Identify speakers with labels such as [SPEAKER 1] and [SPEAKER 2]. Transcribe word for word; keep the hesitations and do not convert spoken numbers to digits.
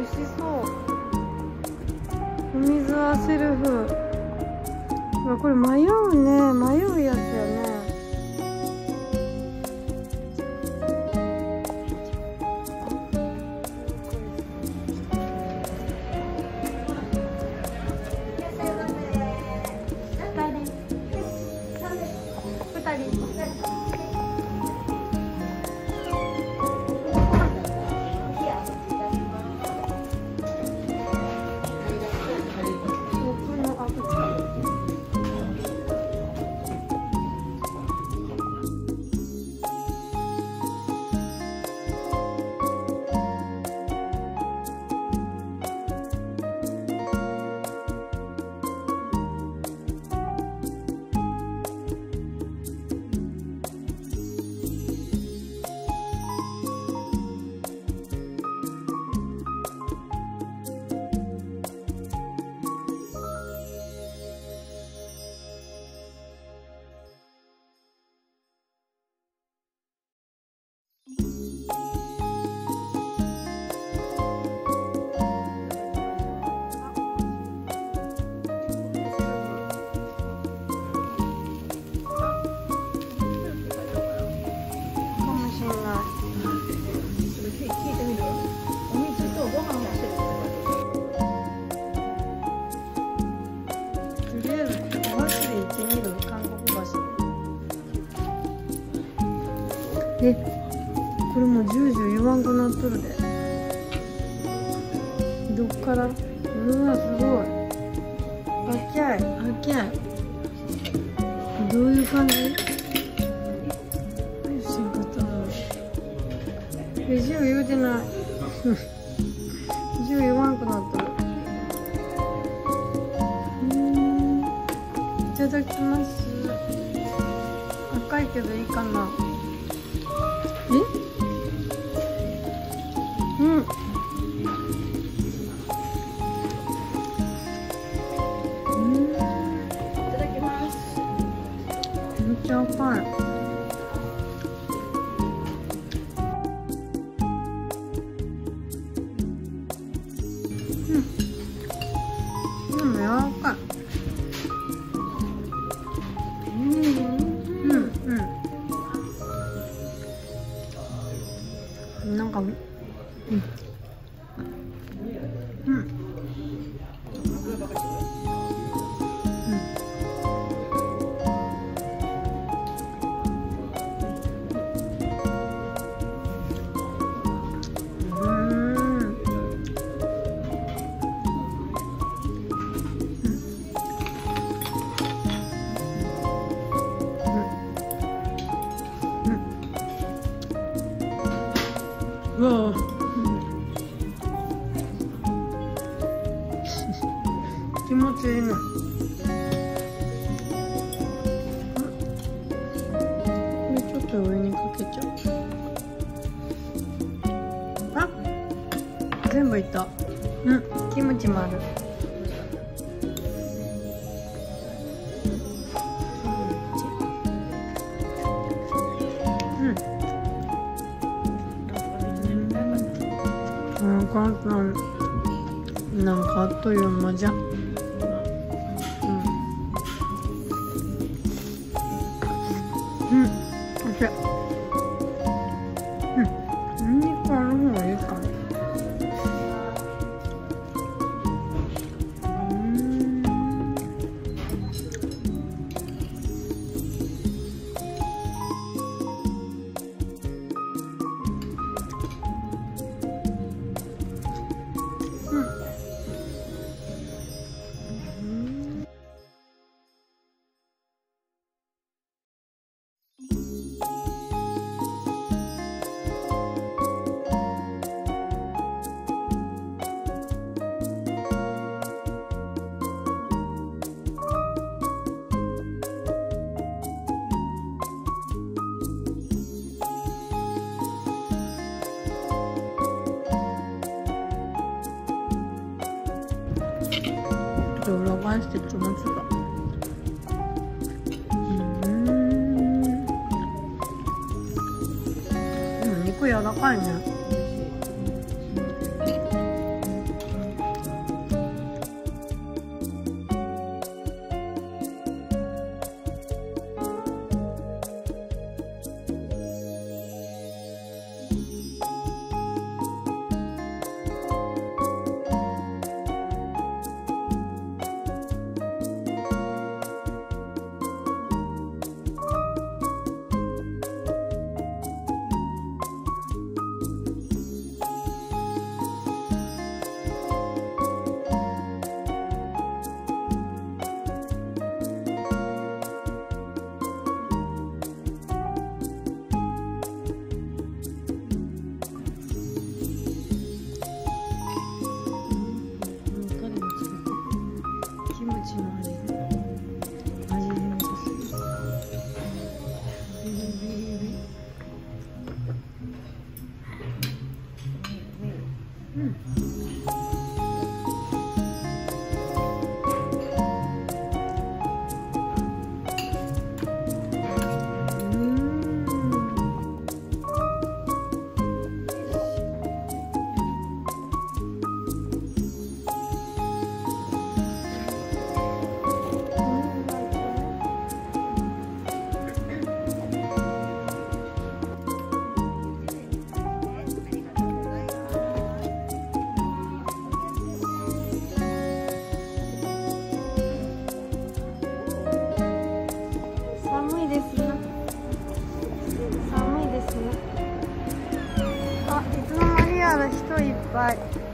[SPEAKER 1] 味しそう。お水はセルフ。うわ、これ迷うね。迷うやつやね。え、これもうジュージュー言わんくなっとるで。どっから？うわ、すごい。はっきゃい、はっきゃい。どういう感じ？よし、よかったな。え、ジュー言うてない。ジュー言わんくなっとる。うん。いただきます。赤いけどいいかな。え？うん。うん。いただきます。めっちゃ赤い。うん。でも柔らかい。うん。うん。うん。なんか、うん。うん。うわぁ、気持ちいいね。これちょっと上にかけちゃう。あ、全部いった。うん、キムチもある。簡単。なんかあっという間じゃん。うん。うん。おいしい。うん。ニンニクある方がいいかも。うん。裏返して気持ちが。うん。でも肉柔らかいね。 から人いっぱい。